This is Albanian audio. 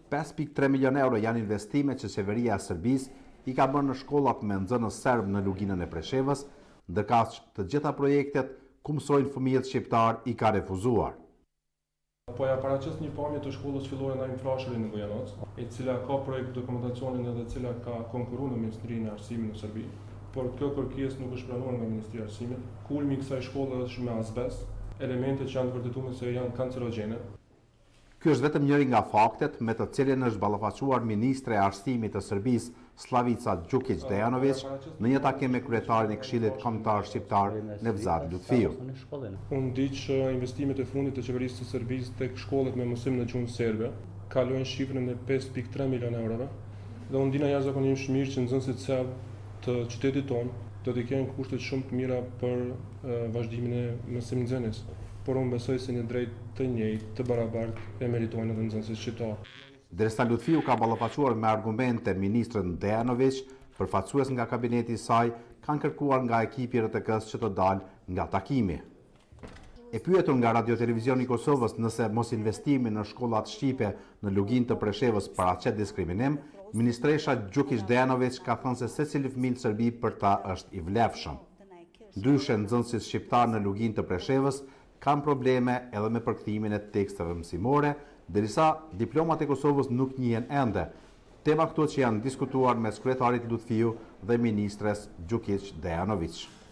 5.3 milion euro janë investime që qeveria e Serbisë i ka bërë në shkollat me nxënës serb në luginën e Preshevës, ndërkaq të gjitha projektet ku mësojnë fëmijët shqiptar i ka refuzuar. Po ja paraqes një pamje të shkollës fillore në Infrashëri në Bujanoc, e cila ka projekt dokumentacionin edhe cila ka konkuruar në Ministrinë e Arsimit në Serbi, por kjo kërkesë nuk është pranuar nga Ministria e Arsimit. Kulmi i kësaj shkolle është me azbest, elemente që janë të vërtetuar se janë kancerogjene. Ky është vetëm njëri nga faktet me të cilin është ballafaquar ministre e Arsimit të Serbisë Slavica Đukić Dejanović në një takim me kryetarin e Këshillit Kombëtar Shqiptar Nevzat Lutfiu. Unë di që investimet e fundit të qeverisë së Serbisë tek shkollet me mësim në gjuhën serbe kalojnë shifrën e 5.3 milion eurove dhe unë dina jashtëzakonisht mirë që nxënësit serb të qytetit tonë do të kenë kushte shumë të mira për vazhdimin e mësim-nxënies. Por unë besoj se një drejt të njëjtë, të barabartë e meritojnë edhe nxënësit shqiptar. Derisa Lutfiu ka ballafaquar me argumente ministrën Dejanović, përfaqësues nga kabineti i saj kanë kërkuar nga ekipi i RTK-s që të dalë nga takimi. E pyetur nga Radio Televizioni i Kosovës nëse mos investimi në shkollat shqipe në luginë të Preshevës paraqet diskriminim, ministresha Đukić Dejanović ka thënë se secili fëmijë në Serbi për ta është i vlefshëm. Ndryshe, nxënësit shqiptar në luginë të Preshevës kanë probleme edhe me përkthimin e teksteve mësimore, derisa diplomat e Kosovës nuk njihen ende. Tema këto që janë diskutuar mes kryetarit Lutfiu dhe ministres Đukić Dejanović.